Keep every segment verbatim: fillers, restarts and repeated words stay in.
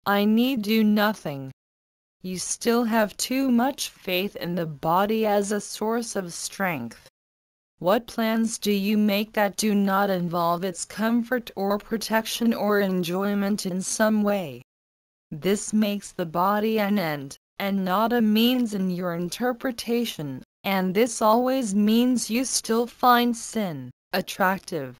I need do nothing. You still have too much faith in the body as a source of strength. What plans do you make that do not involve its comfort or protection or enjoyment in some way? This makes the body an end, and not a means in your interpretation, and this always means you still find sin attractive.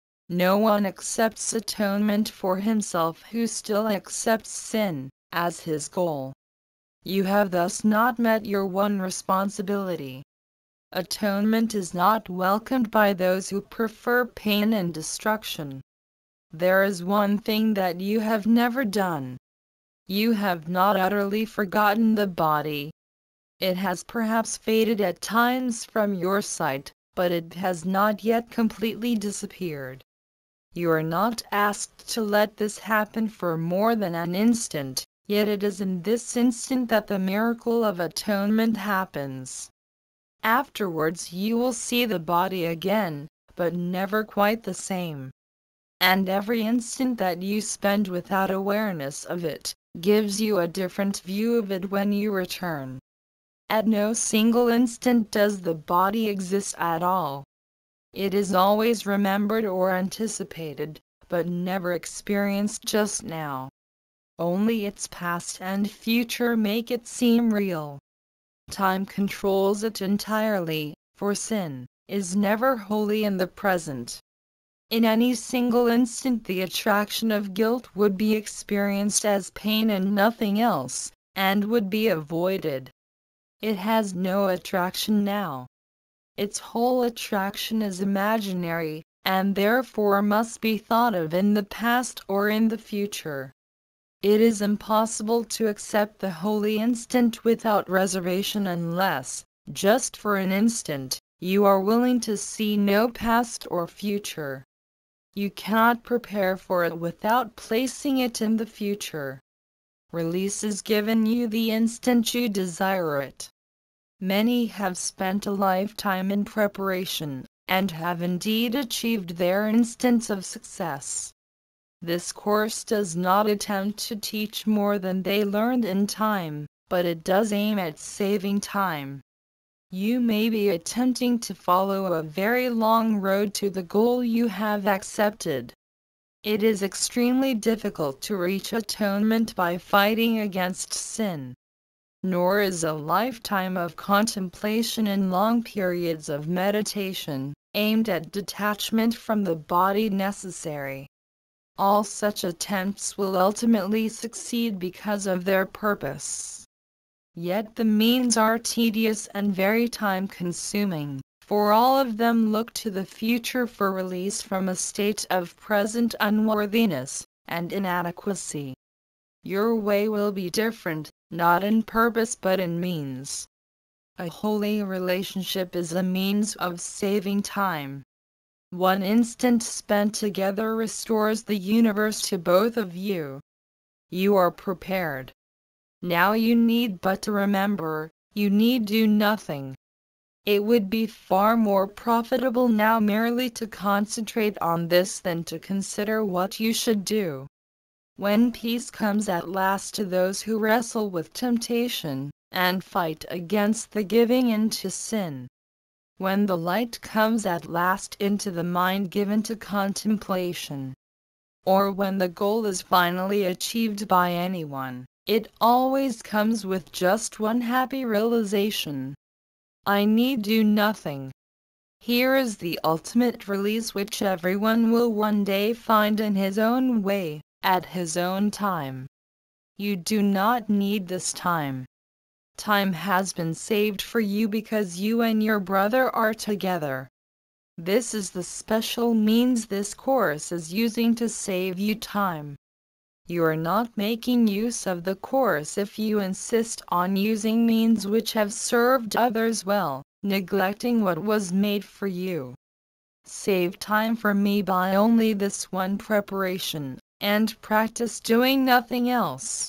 No one accepts atonement for himself who still accepts sin as his goal. You have thus not met your one responsibility. Atonement is not welcomed by those who prefer pain and destruction. There is one thing that you have never done. You have not utterly forgotten the body. It has perhaps faded at times from your sight, but it has not yet completely disappeared. You are not asked to let this happen for more than an instant. Yet it is in this instant that the miracle of atonement happens. Afterwards you will see the body again, but never quite the same. And every instant that you spend without awareness of it, gives you a different view of it when you return. At no single instant does the body exist at all. It is always remembered or anticipated, but never experienced just now. Only its past and future make it seem real. Time controls it entirely, for sin is never wholly in the present. In any single instant the attraction of guilt would be experienced as pain and nothing else, and would be avoided. It has no attraction now. Its whole attraction is imaginary, and therefore must be thought of in the past or in the future. It is impossible to accept the holy instant without reservation unless, just for an instant, you are willing to see no past or future. You cannot prepare for it without placing it in the future. Release is given you the instant you desire it. Many have spent a lifetime in preparation, and have indeed achieved their instants of success. This course does not attempt to teach more than they learned in time, but it does aim at saving time. You may be attempting to follow a very long road to the goal you have accepted. It is extremely difficult to reach atonement by fighting against sin. Nor is a lifetime of contemplation and long periods of meditation, aimed at detachment from the body, necessary. All such attempts will ultimately succeed because of their purpose. Yet the means are tedious and very time-consuming, for all of them look to the future for release from a state of present unworthiness and inadequacy. Your way will be different, not in purpose but in means. A holy relationship is a means of saving time. One instant spent together restores the universe to both of you. You are prepared. Now you need but to remember, you need do nothing. It would be far more profitable now merely to concentrate on this than to consider what you should do. When peace comes at last to those who wrestle with temptation, and fight against the giving in to sin, when the light comes at last into the mind given to contemplation, or when the goal is finally achieved by anyone, it always comes with just one happy realization: I need do nothing. Here is the ultimate release which everyone will one day find in his own way, at his own time. You do not need this time. Time has been saved for you because you and your brother are together. This is the special means this course is using to save you time. You are not making use of the course if you insist on using means which have served others well, neglecting what was made for you. Save time for me by only this one preparation, and practice doing nothing else.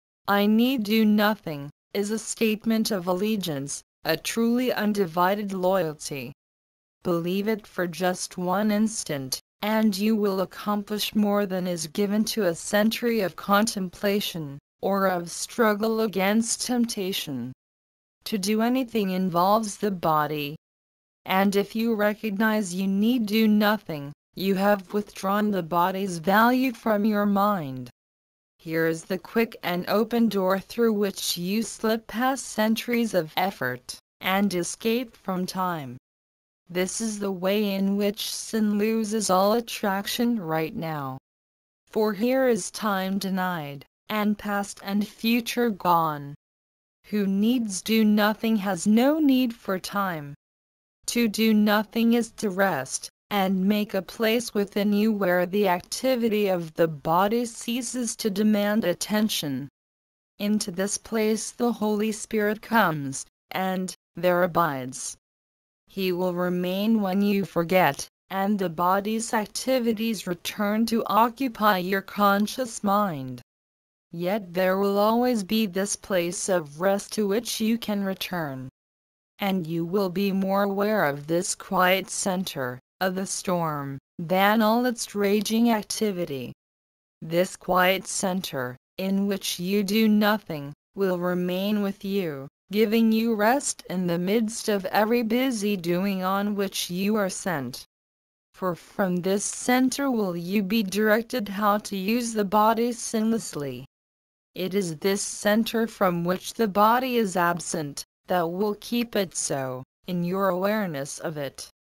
I need do nothing is a statement of allegiance, a truly undivided loyalty. Believe it for just one instant, and you will accomplish more than is given to a century of contemplation, or of struggle against temptation. To do anything involves the body. And if you recognize you need do nothing, you have withdrawn the body's value from your mind. Here is the quick and open door through which you slip past centuries of effort, and escape from time. This is the way in which sin loses all attraction right now. For here is time denied, and past and future gone. Who needs do nothing has no need for time. To do nothing is to rest, and make a place within you where the activity of the body ceases to demand attention. Into this place the Holy Spirit comes, and there abides. He will remain when you forget, and the body's activities return to occupy your conscious mind. Yet there will always be this place of rest to which you can return. And you will be more aware of this quiet center of the storm than all its raging activity. This quiet center, in which you do nothing, will remain with you, giving you rest in the midst of every busy doing on which you are sent. For from this center will you be directed how to use the body sinlessly. It is this center from which the body is absent that will keep it so, in your awareness of it.